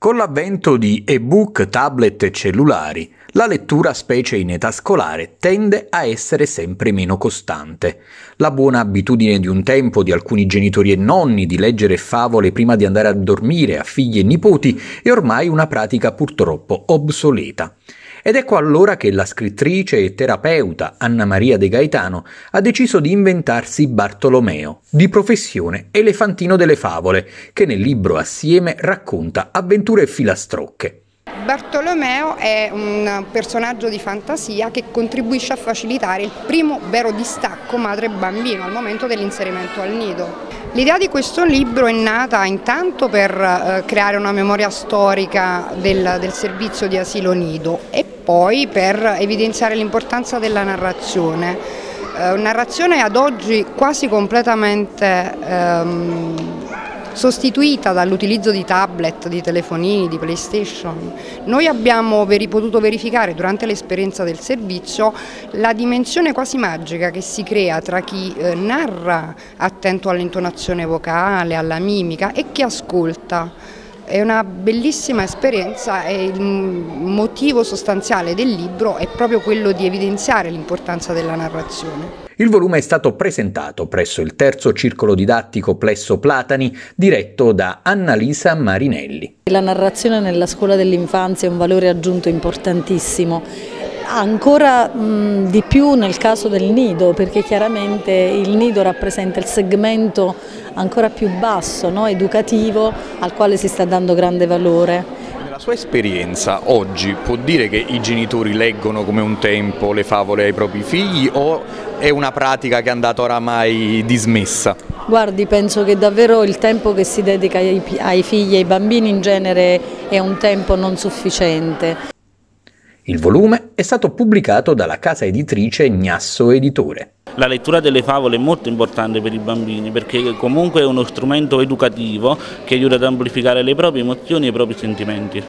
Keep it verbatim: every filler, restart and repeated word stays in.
Con l'avvento di e-book, tablet e cellulari, la lettura, specie in età scolare, tende a essere sempre meno costante. La buona abitudine di un tempo di alcuni genitori e nonni di leggere favole prima di andare a dormire a figli e nipoti è ormai una pratica purtroppo obsoleta. Ed ecco allora che la scrittrice e terapeuta Anna Maria De Gaetano ha deciso di inventarsi Bartolomeo, di professione elefantino delle favole, che nel libro Assieme racconta avventure e filastrocche. Bartolomeo è un personaggio di fantasia che contribuisce a facilitare il primo vero distacco madre-bambino al momento dell'inserimento al nido. L'idea di questo libro è nata intanto per eh, creare una memoria storica del, del servizio di asilo nido e poi per evidenziare l'importanza della narrazione. Eh, narrazione ad oggi quasi completamente ehm, sostituita dall'utilizzo di tablet, di telefonini, di PlayStation. Noi abbiamo veri, potuto verificare durante l'esperienza del servizio la dimensione quasi magica che si crea tra chi eh, narra attento all'intonazione vocale, alla mimica e chi ascolta. È una bellissima esperienza e il motivo sostanziale del libro è proprio quello di evidenziare l'importanza della narrazione. Il volume è stato presentato presso il terzo circolo didattico Plesso Platani, diretto da Annalisa Marinelli. La narrazione nella scuola dell'infanzia è un valore aggiunto importantissimo, ancora mh, di più nel caso del nido, perché chiaramente il nido rappresenta il segmento ancora più basso, no? Educativo, al quale si sta dando grande valore. Nella sua esperienza oggi può dire che i genitori leggono come un tempo le favole ai propri figli o è una pratica che è andata oramai dismessa? Guardi, penso che davvero il tempo che si dedica ai, ai figli e ai bambini in genere è un tempo non sufficiente. Il volume è stato pubblicato dalla casa editrice Gnasso Editore. La lettura delle favole è molto importante per i bambini perché comunque è uno strumento educativo che aiuta ad amplificare le proprie emozioni e i propri sentimenti.